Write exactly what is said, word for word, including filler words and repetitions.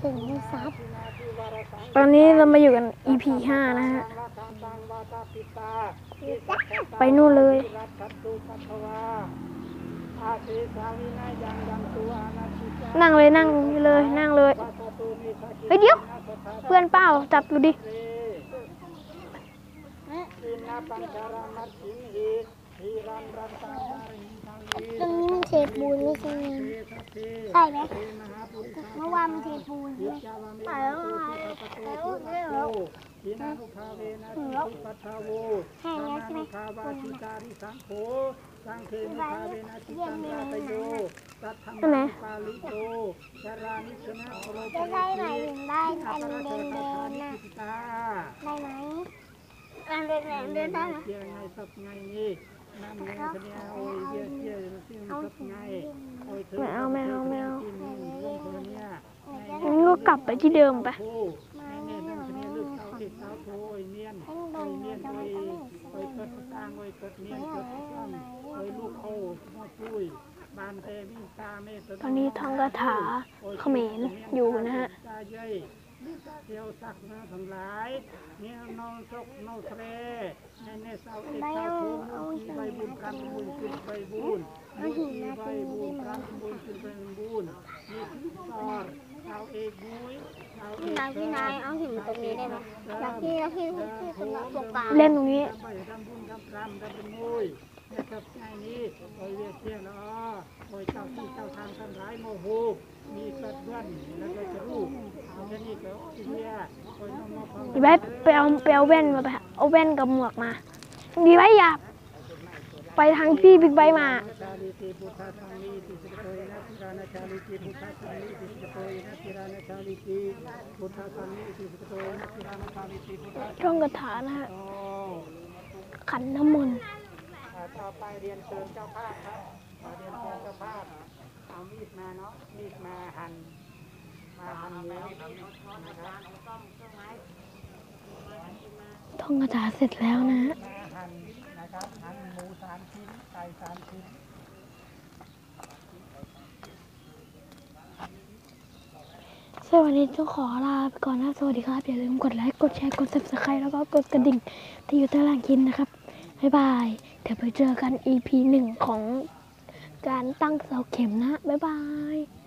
ถึงซับตอนนี้เรามาอยู่กัน อี พี ห้านะฮะไปนู่นเลยนั่งเลยนั่งเลยนั่งเลยเฮ้ยเดี๋ยวเพื่อนเป้าจับดูดิตรงนี้มันเทปูนไม่ใช่ไหมใช่ไหมเมื่อวานมันเทปูนใช่ไหมใช่แล้วแล้วแล้วแห้งแล้วใช่ไหมปูนใช่ไหมจะได้ไหมถึงได้อันเดินเดินน่ะได้ไหมอันเดินเดินเดินได้ไหมไม่เอาไม่เอาไม่เอางั้นก็กลับไปที่เดิมไปตอนนี้ท่องคาถาเขมรอยู่นะฮะเที่ยวสักนะทั้งหลายเนี่ยนอนซกนอนเทรในในเสาเอกเสาโทมุนใบบุญกันบุญขึ้นใบบุญมีใบบุญกันบุญขึ้นใบบุญมีสอดเสาเอกบุญเสาเอกพี่นายเอาหินตรงนี้ได้ไหมอยากที่ที่ที่สำหรับตรงกลางเล่นตรงนี้ไปทำบุญทำกรรมทำบุญมุ้ยนะครับไงนี้โอยเวียเที่ยงแล้วโอยเจ้าที่เจ้าทางทั้งหลายโมโหมีสัตว์ด้วนแล้วก็จะรู้เอาแค่นี้ก็เฮียโอยน้องมาฟังดีไว้ไปเอาไปเอาแว่นมาไปเอาแว่นกับหมวกมาดีไว้อย่าไปทางที่บิ๊กไบค์มาท่องคาถานะฮะขันน้ำมนต์ต่อไปเรียนเชิญเจ้าภาพครับเรียนเชิญเจ้าภาพเอามีดมาเนาะมีดมาหั่นมาหั่นเนื้อนะครับท่องคาถาเสร็จแล้วนะฮะหั่นนะครับหั่นหมูสามชิ้นไก่สามชิ้นสวัสดีทุกขอลาไปก่อนนะสวัสดีครับอย่าลืมกดไลค์กดแชร์กด ซับสไครบ์ แล้วก็กดกระดิ่งที่อยู่ใต้ล่างคลิปนะครับบ๊ายบายเดี๋ยวไปเจอกัน อี พี หนึ่งของการตั้งเสาเข็มนะบ๊ายบาย